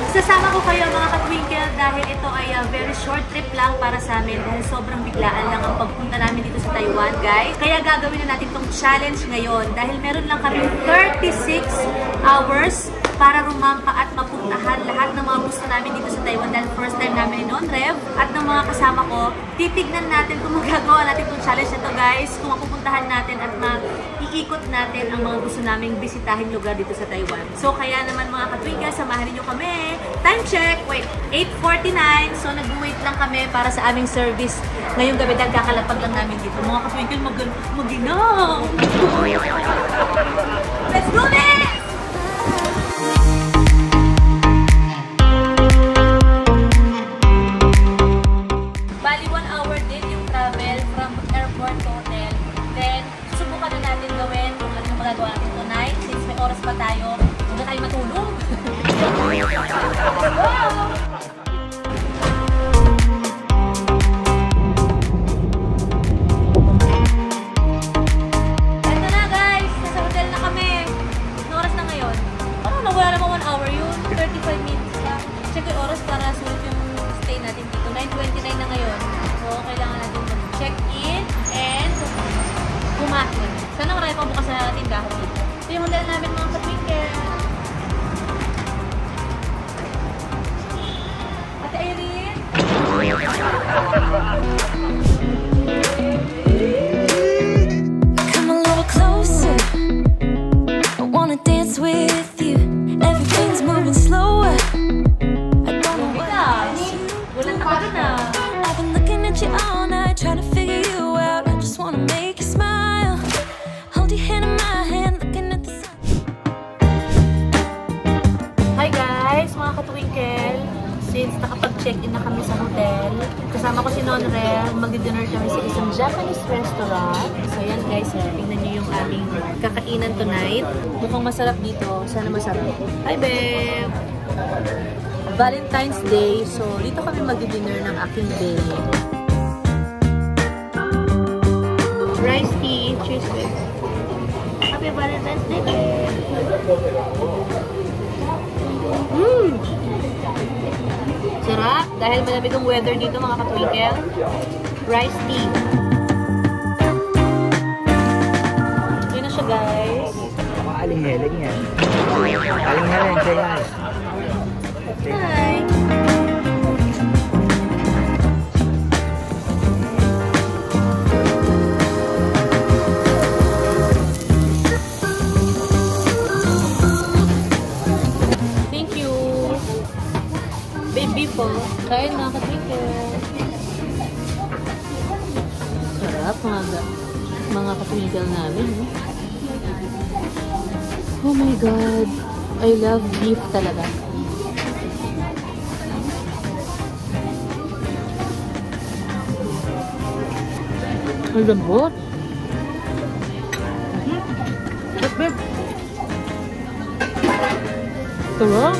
Sasama ko kayo mga ka-twinkle dahil ito ay very short trip lang para sa amin dahil sobrang biglaan lang ang pagpunta namin dito sa Taiwan, guys. Kaya gagawin na natin tong challenge ngayon dahil meron lang kami 36 hours para rumampa at mapuntahan lahat ng mga gusto namin dito sa Taiwan dahil first time namin in On-Rev at ng mga kasama ko. Titignan natin kung magagawa natin itong challenge na to, guys, kung mapupuntahan natin at iikot natin ang mga gusto naming bisitahin lugar dito sa Taiwan. So kaya naman mga ka-twinkle, samahan niyo kami. Time check! Wait, 8:49. So nag-wait lang kami para sa aming service ngayong gabi dahil kakalapag lang namin dito. Mga ka-twinkle, mag-inaw! Let's do this! Bali, 1 hour din yung travel from airport to hotel. Then, susubukan na natin gawin kung ano yung magagawa natin tonight. Since may oras pa tayo, huwag na tayo matulog. Ito na, guys! Nasa hotel na kami. Anong oras na ngayon? Ano, nawala naman 1 hour yun. 35 minutes pa. Check yung oras para sulit yung stay natin dito. 9:29 na ngayon. So, kailangan natin check-in and pumasok. Sana marami pang bukas na tindahan dito. Ito yung hotel namin mga ka-twinkle. Ate Irene? Come a little closer. I wanna dance with you. Everything's moving slower. I don't know what it is. Bulan na ka dun ah. I've been looking at you all night, trying to figure you out. I just wanna make you smile. Hold your hand in my hand, looking at the sun. Hi guys, mga ka-twinkle. Since nakapag-check-in na kami sa hotel, kasama ko si Non-Rev, magdi-dinner kami sa isang Japanese restaurant. So yan guys, tingnan niyo yung aming kakainan tonight. Mukhang masarap dito. Sana masarap. Hi babe! Valentine's Day, so dito kami magdi-dinner ng aking babe. Rice tea, cheese babe. Happy Valentine's Day babe! Sarap! Dahil malamig ang weather dito mga ka-twinkle. Rice tea. Yun na siya guys. Aling-heling yan. Aling-heling siya yan. Hi! Thank you! Baby po. Kain mga ka-twinkle. Sarap mga ka-twinkle namin. Oh my God! I love beef talaga. Ang lambot. Sarap, babe. Sarap.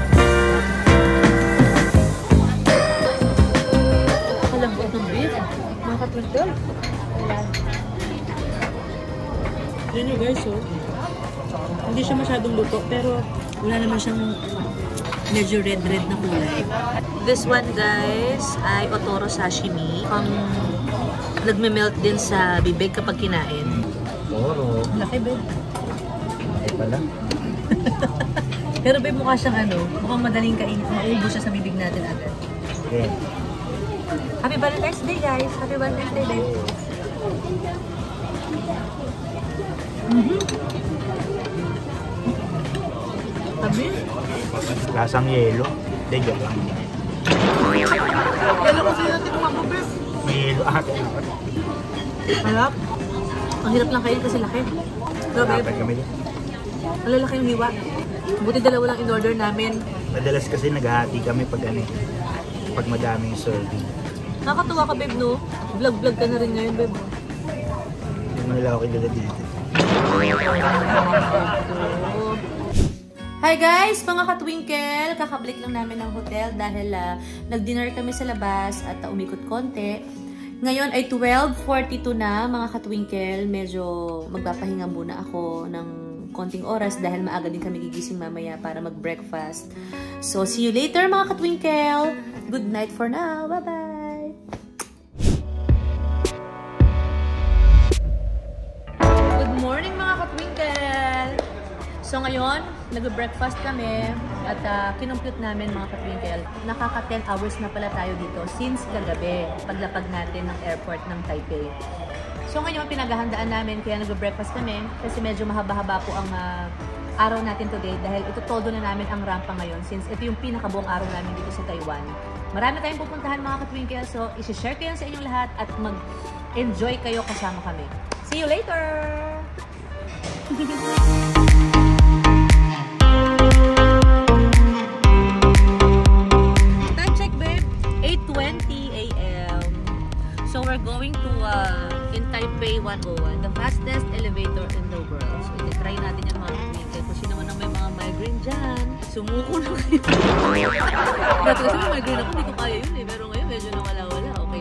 Ang lambot ng beef. Mga ka-twinkle. Yan yun guys, oh. Hindi siya masyadong luto, pero wala naman siyang medyo red-red na kulay. This one guys ay Otoro sashimi. Nagme-melt din sa bibig kapag kinain. Toro. Laki, babe. Ay pala. Pero babe, mukha siyang mukhang madaling kain. Mauubos siya sa bibig natin agad. Okay. Happy Valentine's Day, guys! Happy Valentine's Day, babe! Sabi? Lasang yelo. Hindi, joke lang. Yelo kasi natin kumabog, babe! May yelo ate. Harap. Ang hirap lang kain kasi laki. So, babe, Dapat kami din. ang lalaki yung hiwa. Buti dalawa lang in-order namin. Madalas kasi naghahati kami pag pag madaming serving. Nakakatuwa ka, babe, no? Vlog-vlog ka na rin ngayon, babe. Hindi mo nila ako kilala dito. Hi guys! Mga ka-twinkle! Kakablik lang namin ng hotel dahil nag-dinner kami sa labas at umikot konti. Ngayon ay 12:42 na mga ka-twinkle. Medyo magpapahinga muna ako ng konting oras dahil maaga din kami gigising mamaya para mag-breakfast. So, see you later mga ka-twinkle! Good night for now! Bye-bye! Good morning mga ka-twinkle! So ngayon, nag-breakfast kami at kinumpute namin mga ka-twinkle. Nakaka 10 hours na pala tayo dito since kagabi, paglapag natin ng airport ng Taipei. So ngayon, pinaghahandaan namin kaya nag-breakfast kami kasi medyo mahaba-haba po ang araw natin today dahil ito todo na namin ang rampa ngayon since ito yung pinakabuong araw namin dito sa Taiwan. Marami tayong pupuntahan mga ka-twinkle, so isi-share ko yan sa inyong lahat at mag-enjoy kayo kasama kami. See you later! Time check, babe. 8:20 a.m. So we're going to in Taipei 101, the fastest elevator in the world. So i-try natin yung mga ka-twinkle. Kung sino man ang may mga migraine dyan, sumuko na kayo. Dati kasi may migraine ako, hindi ko kaya yun eh. Pero ngayon medyo nawala-wala. Okay.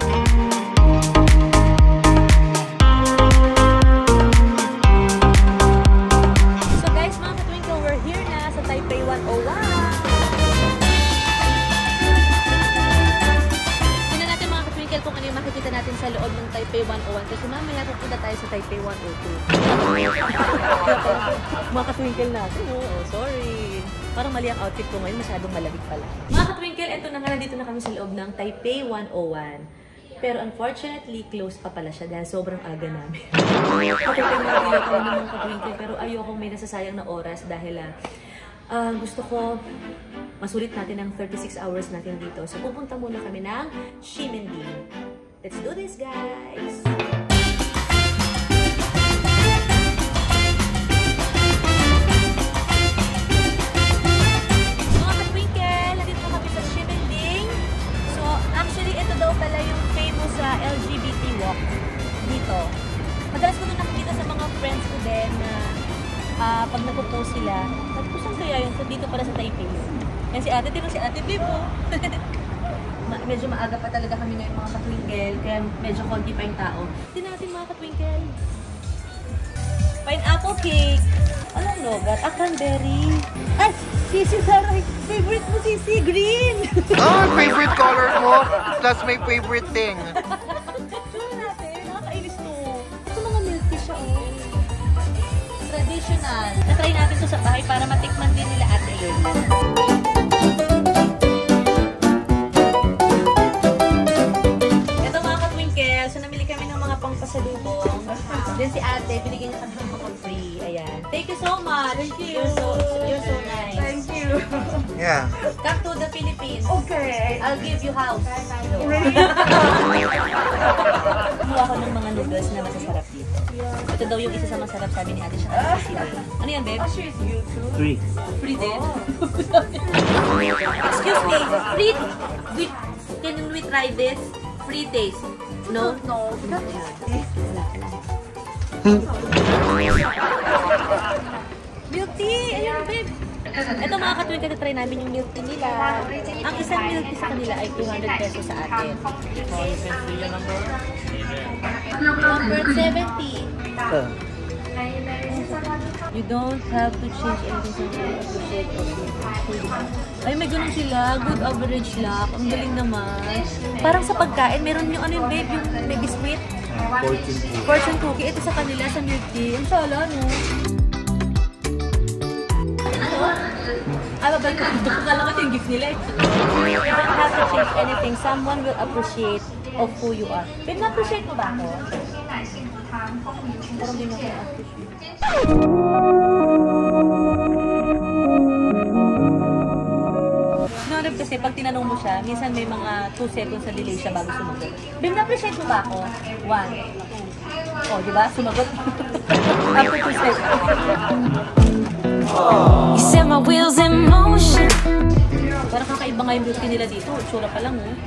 So guys, mga ka-twinkle, we're here na sa Taipei 101. Kung ano yung makikita natin sa loob ng Taipei 101 kasi mamaya pupunta tayo sa Taipei 102. Mga ka-twinkle natin, oh, sorry. Parang mali ang outfit ko ngayon, masyadong malamig pala. Mga ka-twinkle, eto na nga, nandito na kami sa loob ng Taipei 101. Pero unfortunately, close pa pala siya dahil sobrang aga namin. Okay, pero nagila ko ng mga ka-twinkle, pero ayokong may nasasayang na oras dahil gusto ko masulit natin ang 36 hours natin dito. So, pupunta muna kami ng Ximending. Let's do this, guys! Mga ka-twinkle, nandito kami sa Ximending. So, actually, ito daw pala yung famous LGBT walk dito. Madalas ko na nakikita sa mga friends ko din na pag nagpo-post sila, nagpo-post kaya yun dito para sa Taipei. Yan si ate, tingnan si ate Bibo. Medyo maaga pa talaga kami ngayon mga ka-twinkle, kaya medyo konti pa yung tao. Tingnan natin mga ka-twinkle. Pineapple cake. Anong nogat? Cranberry. Ay, sisi Saray. Favorite mo sisi, green. Oh, favorite color mo. Plus my favorite thing. Tingnan natin, nakakainis to. Ito mga milk tea siya, oh. Traditional. Na-try natin ito sa bahay para matikman din nila ate yun. Ito mga ka-twinkle, so namili kami ng mga pangpasalubong. Then si ate, binigyan niya kami ng mga free. Ayan. Thank you so much. Thank you. You're so nice. Thank you. Yeah. Come to the Philippines. Okay. I'll give you house. Kumuha ako ng mga noodles na masasarap dito. Ito daw yung isa sa masarap, sabi ni ate siya. Ano yan, babe? Free. Free din? Excuse me, free? Can we try this? Free taste? No? No. Milk tea! Ayan, babe! Ito mga ka-twinkle, na-try namin yung milk tea nila. Ang isang milk tea sa kanila ay 200 pesos sa atin. Number 70. You don't have to change anything sa appreciate of it. Ay, may ganun sila. Good average luck. Ang galing naman. Parang sa pagkain, meron yung ano yung babe, yung may biscuit. Fortune cookie. Ito sa kanila, sa milk tea. Ang sala, no? Babalik ko. Kala ko ito yung gift nila. You don't have to change anything. Someone will appreciate of who you are. Babe, na-appreciate mo ba ako? Parang din ako na-appreciate. Nanap kasi pag tinanong mo siya, minsan may mga 2 seconds na delay siya bago sumagot. Babe, na-appreciate mo ba ako? 1. Oh, di ba? Sumagot. After 2 seconds. You set my wheels in motion. Parang kakaiba nga yung beauty nila dito. Tsura pa lang, oh.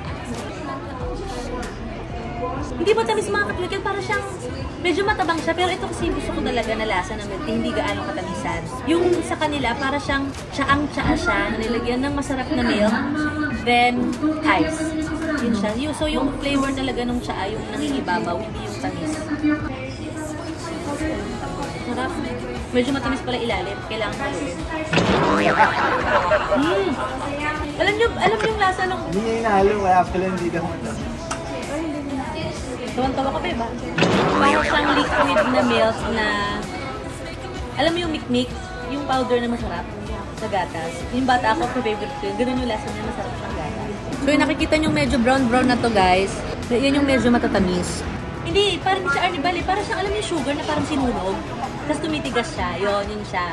Hindi ba tamis mga ka-twinkle? Parang siyang medyo matabang siya. Pero ito kasi gusto ko talaga na lasa ng milk tea. Hindi gaano katamisan. Yung sa kanila, parang siyang tsaang-tsaa siya na nilagyan ng masarap na milk. Then, ice. Yun siya. So, yung flavor talaga ng tsaa, yung nangingibabaw, hindi yung tamis. Sarap. Medyo matamis pala ilalim. Kailangan haluin. Alam niyo yung lasa ng... Hindi niya inahalo, kaya actually hindi ka mata. Tuwan-tawa ka ba, ba? Parang siyang liquid na milk na... Alam mo yung mikmik? Yung powder na masarap sa gatas. Yung bata ako, favorite ko yun. Ganun yung lasa niya, masarap siyang gatas. So yung nakikita nyo medyo brown-brown na to, guys. Yan yung medyo matatamis. Hindi, parang siya arnibali. Parang siyang, alam niyo, sugar na parang sinunog. Tapos tumitigas siya. Yun siya.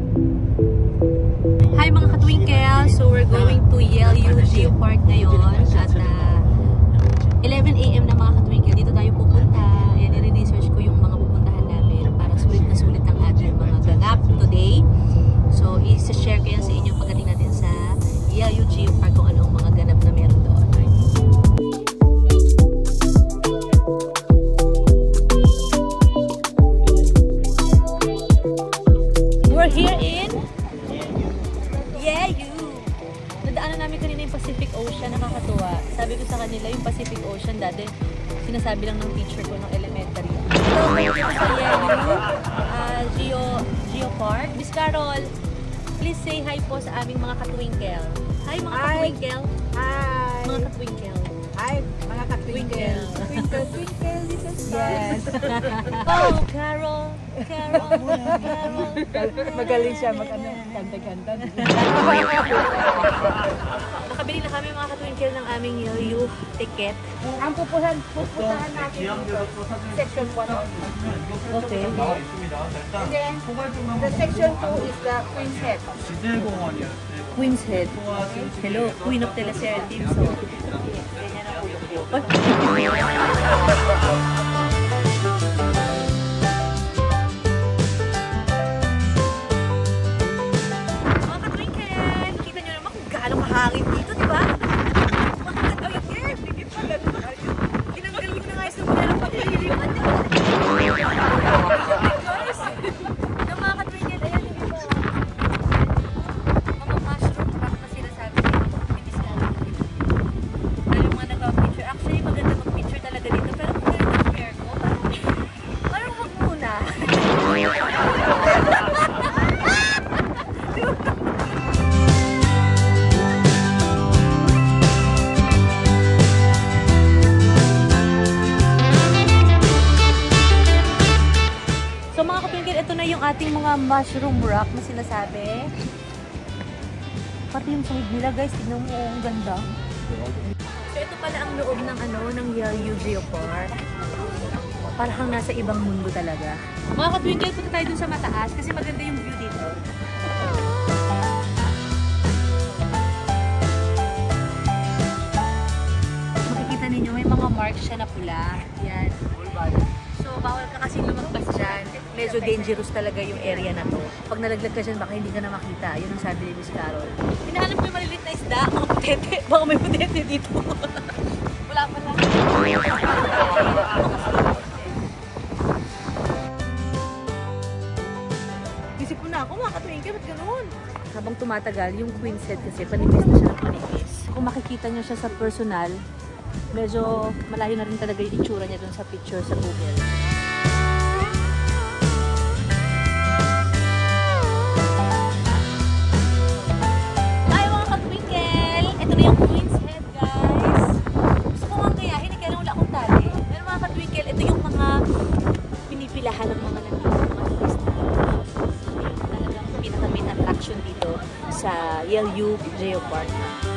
Hi mga ka-twinkle! So we're going to Yale-U Geopark ngayon. At 11 AM na mga ka-twinkle. Dito tayo pupunta. Ayan, i-research ko yung mga pupuntahan namin. Para sulit na sulit ang ating mga ganap today. So, i-share ko yan sa inyo pagdating natin sa Yale-U Geopark kung ano ang mga ganap na meron doon. We're here in Yale-U. Nadaanan namin kanina yung Pacific Ocean, nakakatuwa. Sabi ko sa kanila yung Pacific Ocean dati, sinasabi lang ng teacher ko ng elementary. So, dito sa Yale-U Geopark. Miss Carol, please say hi po sa aming mga ka-twinkle. Hi mga ka-twinkle. Hi! Mga ka-twinkle. Hi, mga ka-twinkle. Twinkle, twinkle, little star. Yes. Oh, Carol. Magaling siya mag-kanta-kanta. Nakabili na kami mga ka-twinkle ng aming Yale-U ticket. Ang pupuntahan natin dito, section 1 only. Okay. And then, the section 2 is the Queen's Head. Queen's Head. Hello, Queen of Teleserye. So, ganyan ang ulo ko. Mga ka-twinkle, kita nyo naman kung gaano kahangin dito, di ba? Mga ka-twinkle, sige pa, gano'n pa kayo. Tinanggal ko na nga yung sumulero pa nililipan niya. Guys, yung mga ka-twinkle, ayan yung iba. Mga mushroom rock na sila sabi niya. Hindi sila dahil yung mga nag-picture. Actually, maganda mag-picture talaga dito. Pero kung ganun ang hair ko, parang wag muna. So mga kapingkil, ito na yung ating mga mushroom rock na sinasabi. Pati yung sahig nila guys, tignan mo, ang ganda. So ito pala ang loob ng ng Yale-U Geopark. Parang nasa ibang mundo talaga. Mga ka-twinkle, punta tayo dun sa mataas kasi maganda yung view dito. Makikita ninyo, may mga marks siya na pula. Yan. So bawal ka kasi lumagpas dyan. Medyo dangerous talaga yung area na to. Pag nalaglag ka dyan, baka hindi ka na makita. Yun ang sabi ni Miss Carol. Hinahanap ko yung malilit na isda, mga putete. Baka may putete dito. Wala pa lang. Isip ko na ako, mga ka-twinkle, ba't ganun? Habang tumatagal, yung Queen's Head kasi panipis na siya ng panipis. Kung makikita nyo siya sa personal, medyo malayo na rin talaga yung itsura niya dun sa picture sa Google. Hi mga ka-twinkle! Ito na yung Queen's Head, guys. Gusto ko nga kayahin, kaya lang wala akong tali. Pero mga ka-twinkle, ito yung mga pinipilahan ng mga nandito, mga lista. Talagang pinaka-main attraction dito sa Yale-U Geopark.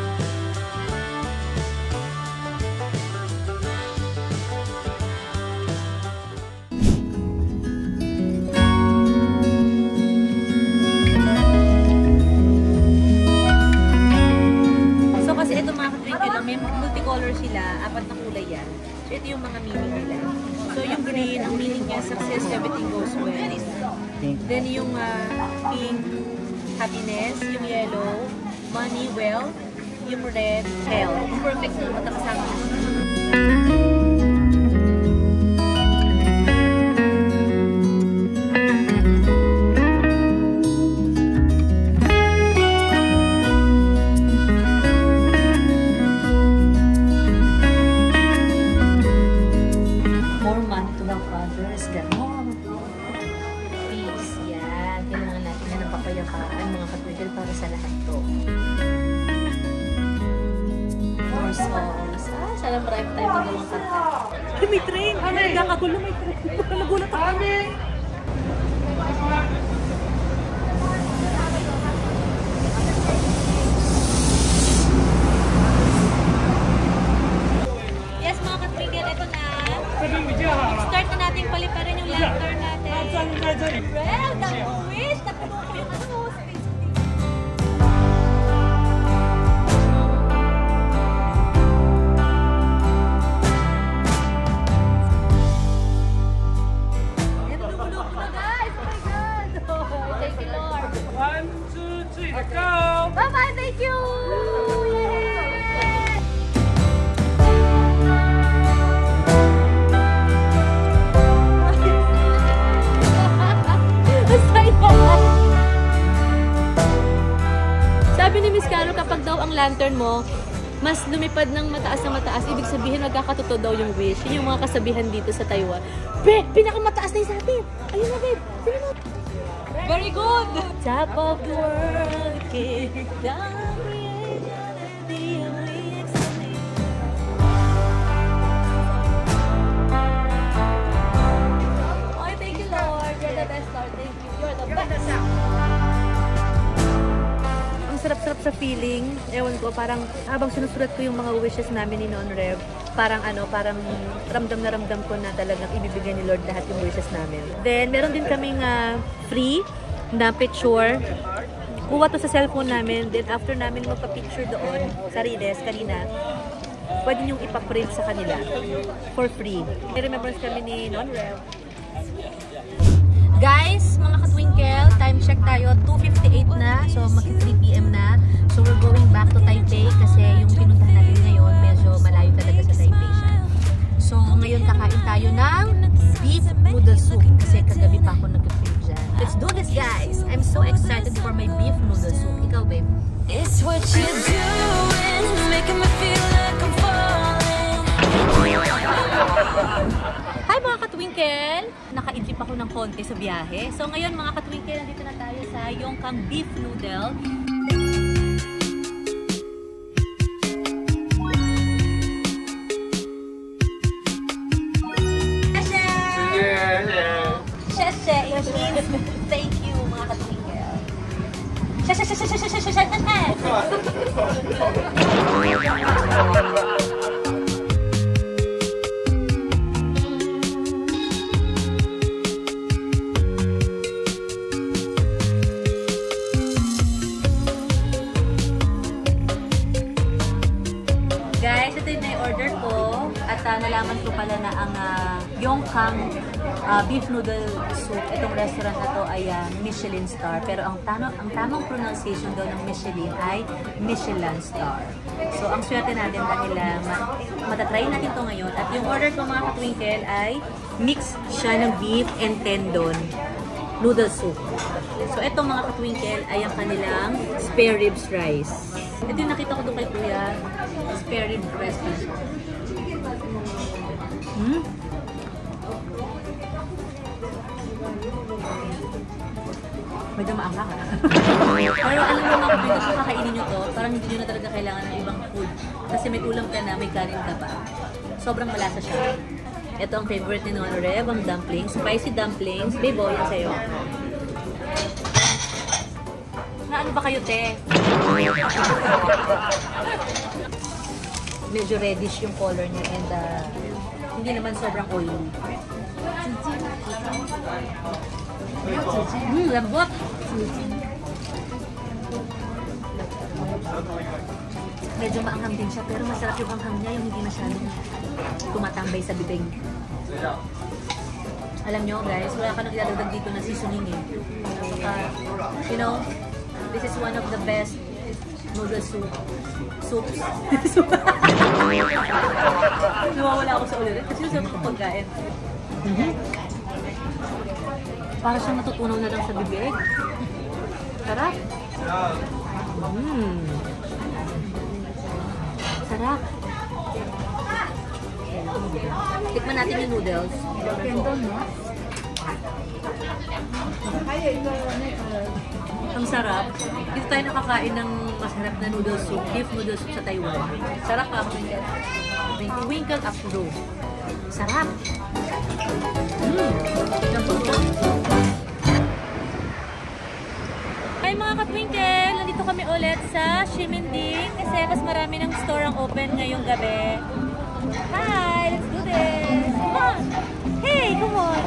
May multicolor sila, 4 na kulay yan. So ito yung mga meaning nila. So yung green, ang meaning niya, success, everything goes well. Then yung pink, happiness. Yung yellow, money, wealth. Yung red, health. Perfect na matakasama. More money to help others, ganon. Peace. sa lahat to. More songs. Sana marami tayo magawang kanta. Ay, may train! Nagkakagulo, may train. Nagulat ako. Yes, mga katwinkel, ito na. Start na natin paliparin yung lantern natin. Well, nag-wish! Napuno ko yung ano. Bye-bye! Thank you! Yay! Sabi ni Miss Carol, kapag daw ang lantern mo mas lumipad ng mataas na mataas, ibig sabihin magkakatotoo daw yung wish. Yun yung mga kasabihan dito sa Taiwan. Be, pinakamataas na yung sa atin! Ayun na, babe! Sige na! Very good! Top of the world, kick down creation and the only explanation. Oh, thank you, Lord. You're the best, Lord. Thank you. You're the best. Ang sarap-sarap sa feeling. Ewan ko, parang habang sinusulat ko yung mga wishes namin ni Non-Rev, parang ramdam na ramdam ko na talagang ibibigay ni Lord lahat yung wishes namin. Then, meron din kaming free na picture. Kuha to sa cellphone namin. Then, after namin magpa-picture doon sa Rides kanina, pwede niyong ipaprint sa kanila for free. May remembrance kami ni Non-Rev. Guys, mga katwinkle, time check tayo. 2:58 na. So, mag-3 PM na. So, we're going back to Taipei kasi yung pinuntahan natin ngayon, medyo malayo talaga sa Taipei siya. So, ngayon kakain tayo ng beef noodle soup kasi kagabi pa ako nag-crave dyan. Let's do this, guys! I'm so excited for my beef noodle soup. Ikaw, babe? It's what you're doing, making me feel like I'm falling. Hi mga katwinkle! Naka-idlip ako ng konti sa biyahe. So ngayon mga katwinkle, nandito na tayo sa Yongkang beef noodle. Sheshe! It means thank you mga katwinkle. Sheshe! Guys, ito yung na-order ko at nalaman ko pala na ang Yongkang beef noodle soup, itong restaurant na to ay Michelin star. Pero ang tamang pronunciation daw ng Michelin ay Michelin star. So, ang swerte natin dahil matatry natin to ngayon. At yung order ko mga katwinkle ay mix siya ng beef and tendon noodle soup. So, itong mga katwinkle ay ang kanilang spare ribs rice. Ito yung nakita ko doon kay Kuya. Spare rib rice. Medyo maanghang ha. Pero alam mo mga kapatid, kung kakainin nyo to, parang hindi nyo na talaga kailangan ng ibang food. Kasi may ulam ka na, may kanin ka pa. Sobrang malasa siya. Ito ang favorite ni Non-Rev, ang dumplings. Spicy dumplings. Babe, yan sa'yo. Na ano ba kayo, te? Medyo reddish yung color niya and hindi naman sobrang oily. Lambot! Medyo maanghang din siya pero masarap yung anghang niya, yung hindi masyadong tumatambay sa bibig. Alam nyo guys, wala ka nang ilalagdag dito na seasoning eh. You know, this is one of the best noodle soups. Nawawala ako sa ulit kasi yung sarap pagkain. Para siyang natutunaw na lang sa bibig. Sarap. Sarap. Tikman natin yung noodles. Ang sarap. Dito tayo nakakain ng masarap na noodle soup, beef noodle soup sa Taiwan. Sarap ka, Twinkle Afro. Sarap. Hi mga ka-twinkle! Nandito kami ulit sa Ximending kasi mas marami ng store ang open ngayong gabi. Hi! Let's do this! Come on! Hey! Come on!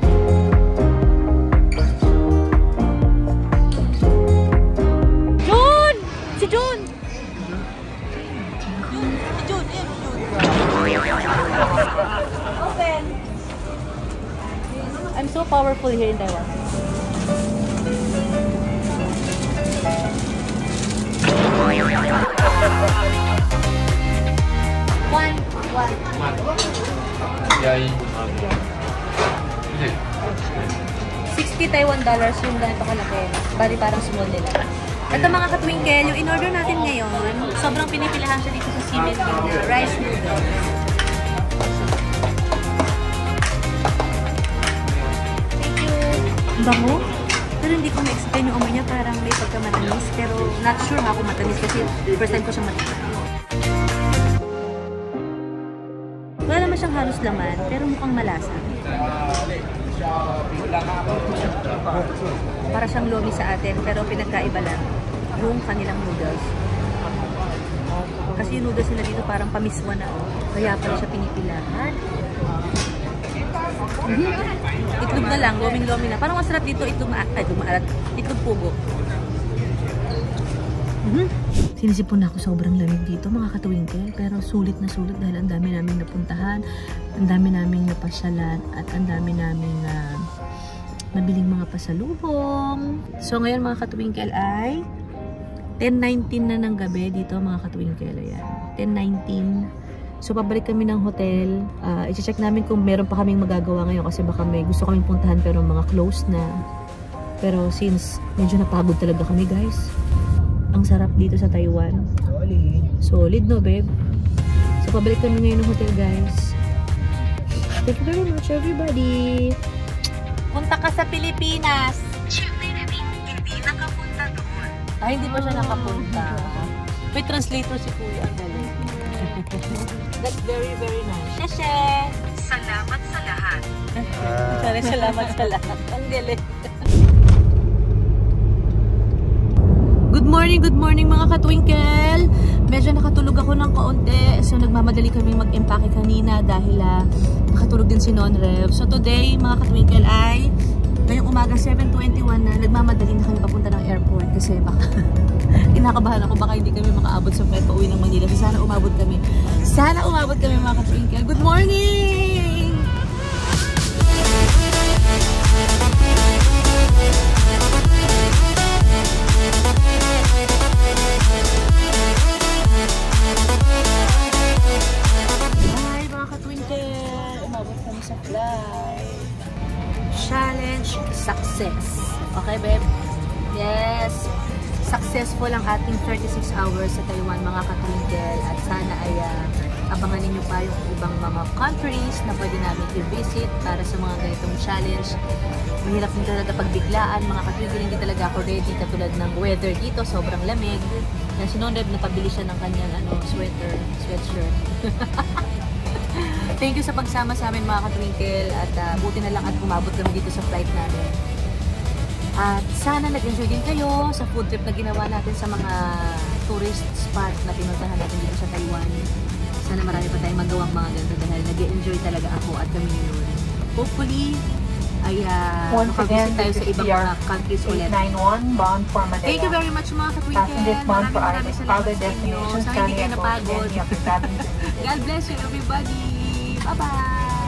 Jun! Si Jun! Si Jun! Open! I'm so powerful here in Taiwan. One. 60 Taiwan dollars yung ganito kalaki. Bali parang small nila. Ito mga ka-twinkle, yung in-order natin ngayon, sobrang pinipilahan siya dito sa Ximending na rice noodles. Thank you. Bango? Pero hindi ko ma-explain yung amoy niya, parang may pagka-matamis. Pero not sure ako matamis kasi first time ko siyang matamis. Wala naman siyang halos laman, pero mukhang malasa. Para siyang lomi sa atin, pero pinagkaiba lang yung kanilang noodles. Kasi yung noodles nila dito parang pamiswa na. Kaya pala siya pinipilahan. Itlog na lang, loming-lomi na. Parang masarap dito itlog maalat. Itlog pugo. Sinisipon na ako, sobrang lamig dito mga ka-twinkle, pero sulit na sulit dahil ang dami naming napuntahan, ang dami naming napasyalan, at ang dami naming nabiling mga pasalubong. So ngayon mga ka-twinkle ay 10:19 na ng gabi dito mga ka-twinkle. Ayan, 10:19. So pabalik kami ng hotel. I-check namin kung meron pa kaming magagawa ngayon kasi baka may gusto kaming puntahan pero mga close na. Pero since medyo napagod talaga kami guys. Ang sarap dito sa Taiwan. Solid no, babe? So, pabalik kami ngayon ng hotel, guys. Thank you very much, everybody. Punta ka sa Pilipinas. Hindi nakapunta doon. Ay, hindi pa siya nakapunta. May translator si Kuya. Ang galing. That's very, very nice. Sheshe! Salamat sa lahat. Sorry, salamat sa lahat. Ang galing. Good morning mga ka-twinkle! Medyo nakatulog ako ng kaunti. So nagmamadali kami mag-empake kanina dahil nakatulog din si Non-Rev. So today mga ka-twinkle ay ngayong umaga 7:21 na nagmamadali na kami papunta ng airport kasi baka kinakabahan ako baka hindi kami makaabot sa flight pauwi ng Manila. So sana umabot kami. Sana umabot kami mga ka-twinkle. Good morning! Challenge success. Okay, babe? Yes. Successful ang ating 36 hours sa Taiwan, mga ka-twinkle. At sana ay abangan ninyo pa yung ibang mga countries na pwede namin i-visit para sa mga ganitong challenge. Mahirap din talaga pagbiglaan, mga ka-twinkle. Hindi talaga ako ready katulad ng weather dito. Sobrang lamig. Kaya si Non-Rev napabili siya ng kanyang sweatshirt. Thank you sa pagsama sa amin mga ka-twinkle at buti na lang at umabot kami dito sa flight namin. At sana nag-enjoy din kayo sa food trip na ginawa natin sa mga tourist spot na pinuntahan natin dito sa Taiwan. Sana marami pa tayong magawang mga ganito dahil nag-enjoy talaga ako at kami yun. Hopefully ay makavisit tayo sa ibang mga countries ulit. Thank you very much mga ka-twinkle. Maraming salamat sa inyo. Sana hindi kayo napagod. God bless you everybody. Bye-bye!